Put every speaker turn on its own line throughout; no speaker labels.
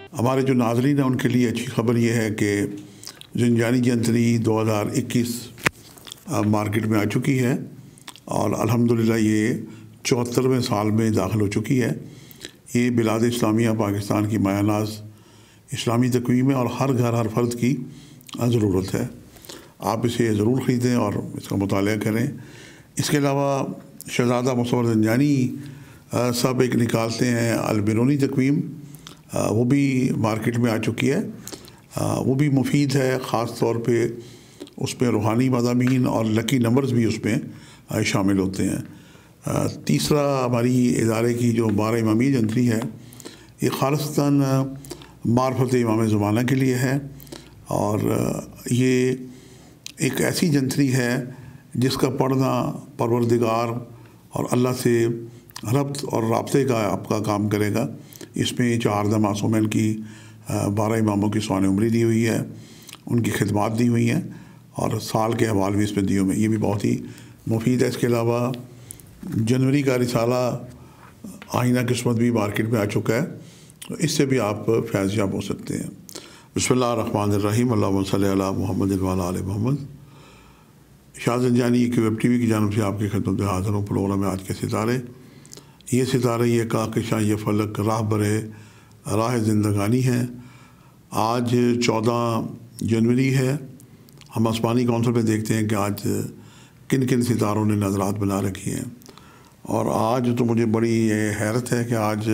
ہمارے جو ناظرین ہیں ان کے لیے اچھی خبر یہ ہے کہ زنجانی جنتری 2021 مارکیٹ میں آ چکی ہے اور الحمدللہ یہ 74ویں سال میں داخل ہو چکی ہے۔ یہ بلاد اسلامیہ پاکستان کی مایہ ناز اسلامی تقویم ہے اور ہر گھر ہر فرد کی ضرورت ہے۔ آپ اسے ضرور خریدیں اور اس کا مطالعہ کریں۔ اس کے علاوہ شہزادہ مصور زنجانی صاحب ایک نکالتے ہیں البرونی تقویم، وہ بھی مارکیٹ میں آ چکی ہے۔ وہ بھی مفید ہے، خاص طور پہ اس میں روحانی مضامین اور لکی نمبرز بھی اس میں شامل ہوتے ہیں۔ تیسرا ہماری ادارے کی جو 12 امامی جنتری ہے، یہ خالصتاً معرفت امام زمانہ کے لیے ہے اور یہ ایک ایسی جنتری ہے جس کا پڑھنا پروردگار اور اللہ سے ربط اور رابطے کا آپ کا کام کرے گا۔ اس میں 4 معصومین کی 12 اماموں کی سوانح عمری دی ہوئی ہے، ان کی خدمات دی ہوئی ہیں اور سال کے احوال بھی اس میں دیے ہوئے ہیں۔ یہ بھی بہت ہی مفید ہے۔ اس کے علاوہ جنوری کا رسالہ آئینہ قسمت بھی مارکیٹ میں آ چکا ہے، تو اس سے بھی آپ فیض یاب ہو سکتے ہیں۔ بسم اللہ الرحمن الرحیم، اللہم صلی علی محمد وعلی آل محمد۔ شاہ زنجانی کی ویب ٹی وی کی جانب سے آپ کی خدمت میں حاضر ہوں۔ پروگرام میں آج کے ستارے، یہ ستارے یہ کاکشاں یہ فلک راہ برے راہ زندگانی ہیں۔ آج 14 جنوری ہے۔ ہم آسمانی کونسل پہ دیکھتے ہیں کہ آج کن کن ستاروں نے نظرات بنا رکھی ہیں، اور آج تو مجھے بڑی حیرت ہے کہ آج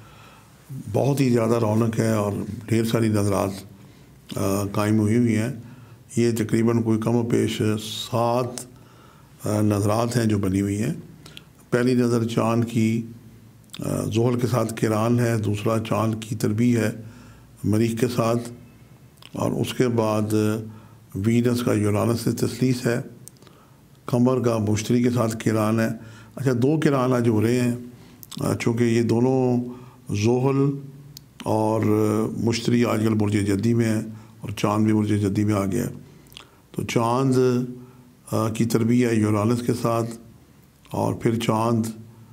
بہت ہی زیادہ رونق ہے اور ڈھیر ساری نظرات قائم ہوئی ہیں۔ یہ تقریباً کوئی کم و بیش 7 نظرات ہیں جو بنی ہوئی ہیں۔ پہلی نظر چاند کی زحل کے ساتھ کران ہے، دوسرا چاند کی تربیع ہے مریخ کے ساتھ، اور اس کے بعد وینس کا یورانس سے تثلیث ہے، قمر کا مشتری کے ساتھ کران ہے۔ اچھا، 2 کران آج ہو رہے ہیں، چونکہ یہ دونوں زحل اور مشتری آج کل برج جدی میں ہے اور چاند بھی برج جدی میں آ گیا ہے، تو چاند کی تربیع ہے یورانس کے ساتھ، اور پھر چاند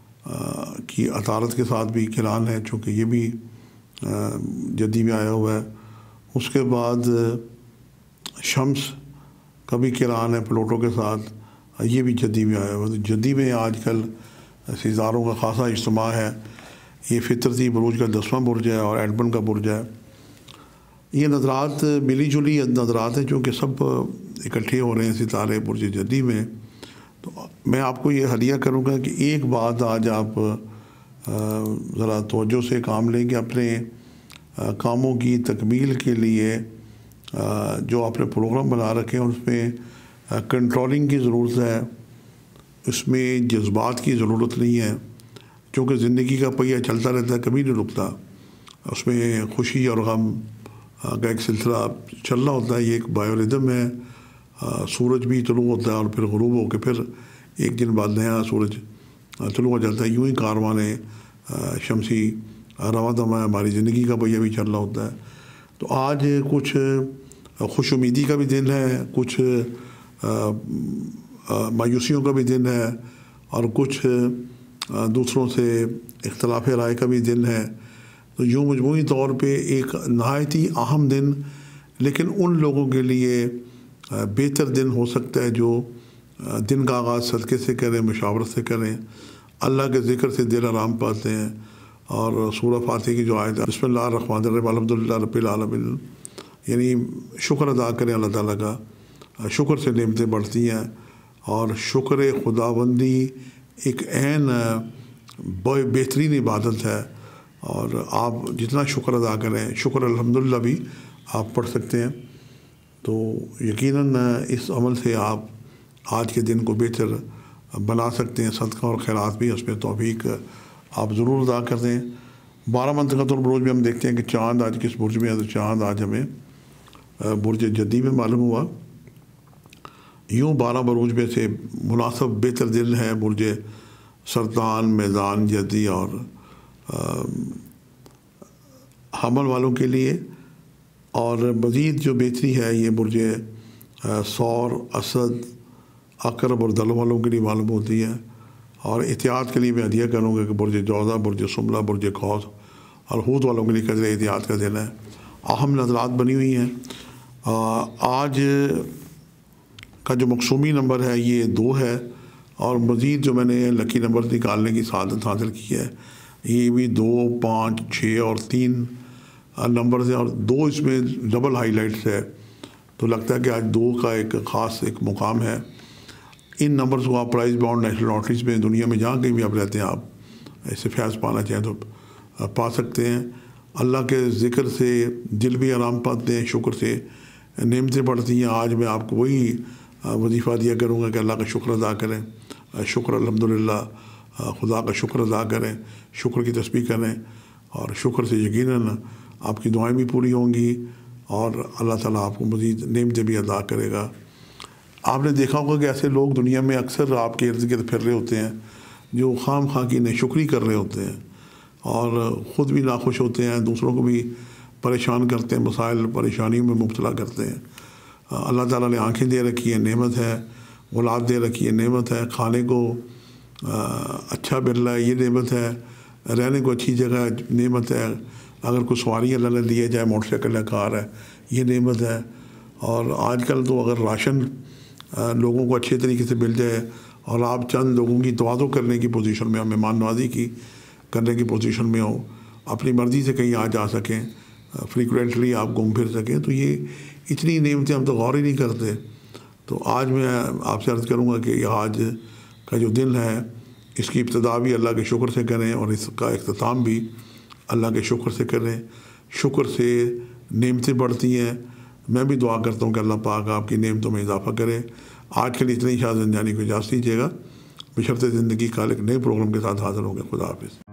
کی عطارد کے ساتھ بھی کران ہے، چونکہ یہ بھی جدی میں آیا ہوا ہے۔ اس کے بعد شمس کا بھی کران ہے پلوٹو کے ساتھ، یہ بھی جدی میں آیا ہوا ہے۔ تو جدی میں آج کل ستاروں کا خاصا اجتماع ہے۔ یہ فطرتی بروج کا 10واں برج ہے اور ایڈمن کا برج ہے۔ یہ نظرات ملی جلی نظرات ہیں، چونکہ سب اکٹھے ہو رہے ہیں ستارے برج جدی میں۔ تو میں آپ کو یہ ہدیہ کروں گا کہ ایک بات آج آپ ذرا توجہ سے کام لیں کہ اپنے کاموں کی تکمیل کے لیے جو آپ نے پروگرام بنا رکھے ہیں اس میں کنٹرولنگ کی ضرورت ہے، اس میں جذبات کی ضرورت نہیں ہے، کیونکہ زندگی کا پہیہ چلتا رہتا ہے، کبھی نہیں رکتا۔ اس میں خوشی اور غم کا ایک سلسلہ چل رہا ہوتا ہے۔ یہ ایک بائیوریدم ہے۔ سورج بھی طلوع ہوتا ہے اور پھر غروب ہو کے پھر ایک دن بعد نیا سورج طلوع ہو جاتا ہے۔ یوں ہی کاروان شمسی رواں دواں ہماری زندگی کا پہیہ بھی چل رہا ہوتا ہے۔ تو آج کچھ خوش امیدی کا بھی دن ہے، کچھ مایوسیوں کا بھی دن ہے، اور کچھ دوسروں سے اختلاف رائے کا بھی دن ہے۔ تو یوں مجموعی طور پہ ایک نہایت ہی اہم دن، لیکن ان لوگوں کے لیے بہتر دن ہو سکتا ہے جو دن کا آغاز صدقے سے کریں، مشاورت سے کریں، اللہ کے ذکر سے دل آرام پاتے ہیں، اور سورہ فاتحہ کی جو آیت ہے بسم اللہ الرحمن الرحیم الحمدللہ رب العالمین، یعنی شکر ادا کریں اللہ تعالیٰ کا۔ شکر سے نعمتیں بڑھتی ہیں، اور شکر خداوندی ایک عین بہترین عبادت ہے، اور آپ جتنا شکر ادا کریں، شکر الحمدللہ بھی آپ پڑھ سکتے ہیں۔ تو یقیناً اس عمل سے آپ آج کے دن کو بہتر بنا سکتے ہیں۔ صدقہ اور خیرات بھی اس میں توفیق آپ ضرور ادا کر دیں۔ 12 منطقۃ البروج میں ہم دیکھتے ہیں کہ چاند آج کس برج میں ہے، تو چاند آج ہمیں برج جدی میں معلوم ہوا۔ یوں 12 بروج میں سے مناسب بہتر دن ہے برج سرطان، میزان، جدی اور حمل والوں کے لیے، اور مزید جو بہتری ہے یہ برج ثور، اسد، عقرب اور دلو والوں کے لیے معلوم ہوتی ہے۔ اور احتیاط کے لیے میں ہدیہ کروں گا کہ برج جوزہ، برج سملہ، برج قوس اور ہود والوں کے لیے قدر احتیاط کا دن ہے۔ اہم نظرات بنی ہوئی ہیں۔ آج کا جو مقصومی نمبر ہے یہ 2 ہے، اور مزید جو میں نے لکی نمبر نکالنے کی سعادت حاصل کی ہے یہ بھی 2، 5، 6 اور 3 نمبرز ہیں، اور 2 اس میں ڈبل ہائی لائٹس ہے، تو لگتا ہے کہ آج 2 کا ایک خاص ایک مقام ہے۔ ان نمبرز کو آپ پرائز باؤنڈ نیشنل لاٹریز میں دنیا میں جہاں کہیں بھی آپ رہتے ہیں آپ ایسے فیض پانا چاہیں تو پا سکتے ہیں۔ اللہ کے ذکر سے دل بھی آرام پاتے ہیں، شکر سے نعمتیں بڑھتی ہیں۔ آج میں آپ کو وہی وظیفہ دیا کروں گا کہ اللہ کا شکر ادا کریں، شکر الحمدللہ، خدا کا شکر ادا کریں، شکر کی تسبیح کریں، اور شکر سے یقیناً آپ کی دعائیں بھی پوری ہوں گی اور اللہ تعالیٰ آپ کو مزید نعمتیں بھی ادا کرے گا۔ آپ نے دیکھا ہوگا کہ ایسے لوگ دنیا میں اکثر آپ کے ارد گرد پھر رہے ہوتے ہیں جو خام خواہ کی ناشکری کر رہے ہوتے ہیں اور خود بھی ناخوش ہوتے ہیں، دوسروں کو بھی پریشان کرتے ہیں، مسائل پریشانیوں میں مبتلا کرتے ہیں۔ اللہ تعالیٰ نے آنکھیں دے رکھی ہیں، نعمت ہے، اولاد دے رکھی ہے، نعمت ہے، کھانے کو اچھا مل رہا ہے، یہ نعمت ہے، رہنے کو اچھی جگہ ہے، نعمت ہے، اگر کوئی سواری اللہ نے دیے جائے موٹر سائیکل یا کار ہے، یہ نعمت ہے۔ اور آج کل تو اگر راشن لوگوں کو اچھے طریقے سے مل جائے اور آپ چند لوگوں کی توازو کرنے کی پوزیشن میں، مہمان نوازی کی کرنے کی پوزیشن میں ہو، اپنی مرضی سے کہیں آ جا سکیں، فریکوینٹلی آپ گھوم پھر سکیں، تو یہ اتنی نعمتیں ہم تو غور ہی نہیں کرتے۔ تو آج میں آپ سے عرض کروں گا کہ یہ آج کا جو دن ہے اس کی ابتدا بھی اللہ کے شکر سے کریں اور اس کا اختتام بھی اللہ کے شکر سے کریں۔ شکر سے نعمتیں بڑھتی ہیں۔ میں بھی دعا کرتا ہوں کہ اللہ پاک آپ کی نعمتوں میں اضافہ کرے۔ آج کے لیے اتنی شاہ زنجانی کو اجازت دیجیے گا، بشرط زندگی کا ایک نئے پروگرام کے ساتھ حاضر ہوں گے۔ خدا حافظ۔